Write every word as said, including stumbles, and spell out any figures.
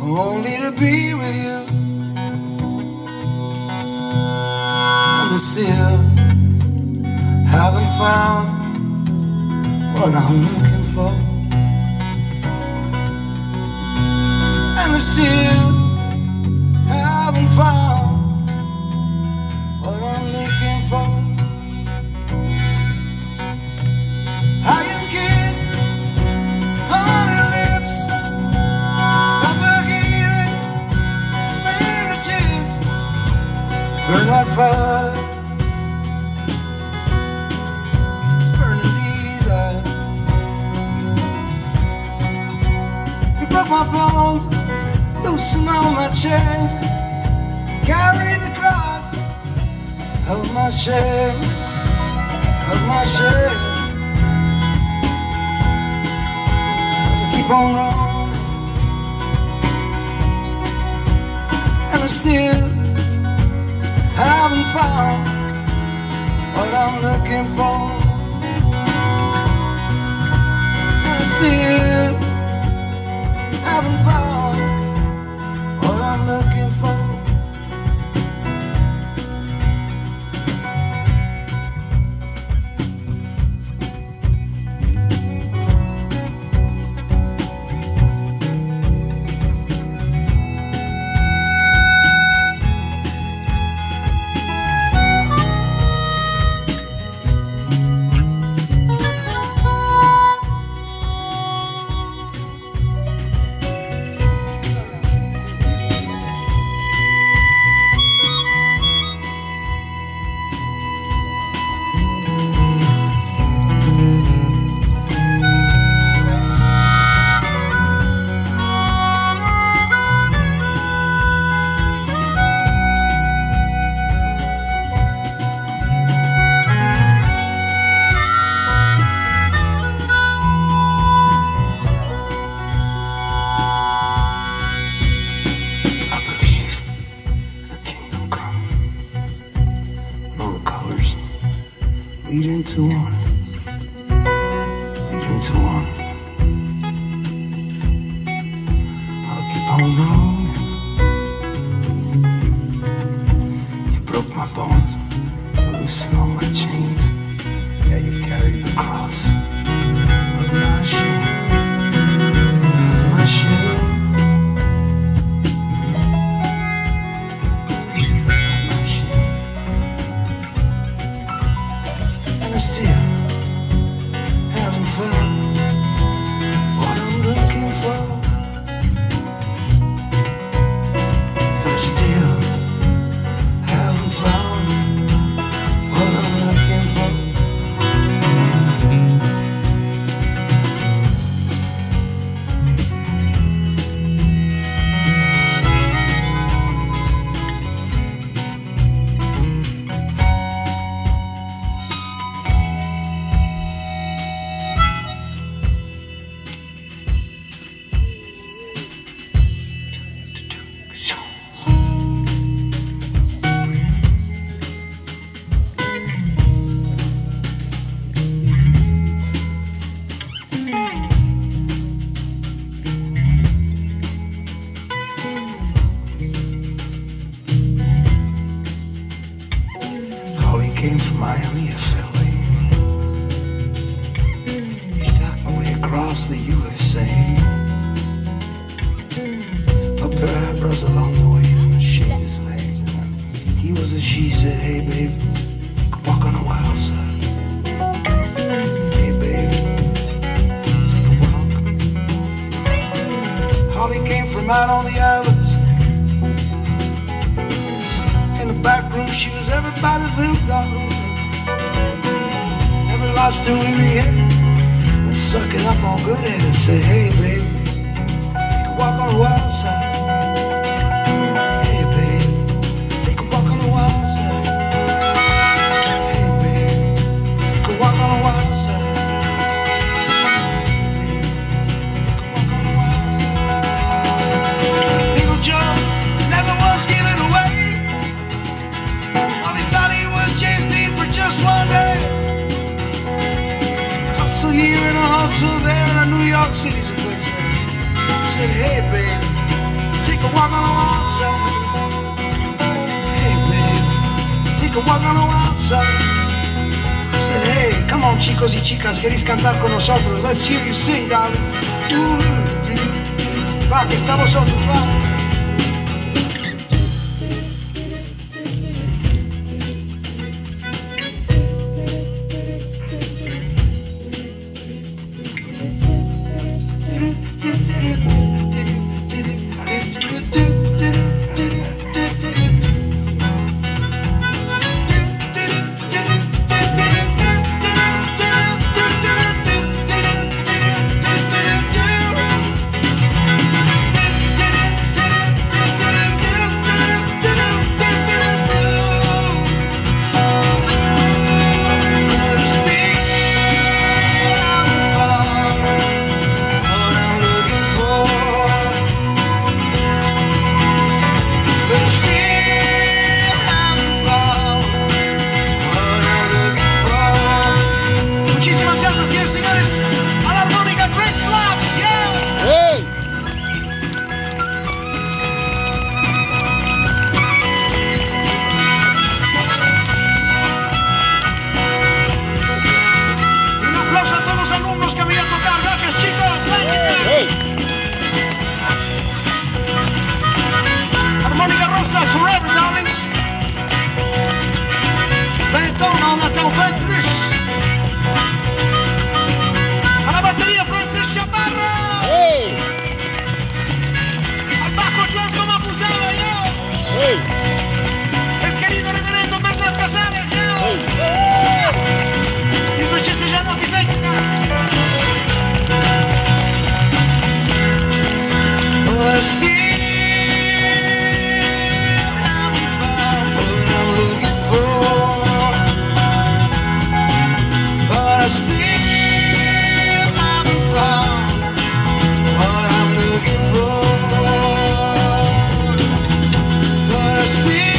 only to be with you. And I still haven't found what I'm looking for. And I still haven't found what I'm looking for. I am kissed on your lips, forgiving fingertips, burn like fire. It's burning these eyes. You broke my bones, loosen all my chains, carry the cross of my shame, of my shame. Keep on rolling, and I still haven't found what I'm looking for. And I still haven't found what I'm looking for. Lead into one, lead into one. I'll keep on rolling. You broke my bones, you loosened all my chains. Yeah, you carried the cross of my shame, of my shame. I still haven't found what I'm looking for. But I still haven't found what I'm looking for. Came from Miami, F L A. He talked my way across the U S A. Up her eyebrows along the way and shake his legs. He was a she said, hey babe, you could walk on the wild side. Hey babe, take a walk. Holly came from out on the islands. In the back room, she was everybody's little dog. Never lost her weary head, was sucking up on good head and said, hey babe, you can walk on the wild side. Hey babe, take a walk on the wild side. Hey babe, take a walk on the wild side. Hey babe, take a walk on the wild side. Little Joe never was given away. All he thought he was James Dean for just one day. Hustle here and a hustle there, and New York City's a place where he said, hey babe, a walk on the wild side. Hey, babe, take a walk on the wild side. I said, hey, come on, chicos y chicas, ¿queréis cantar con nosotros? Let's hear you sing, darling. Va, que está vosotros, va. Still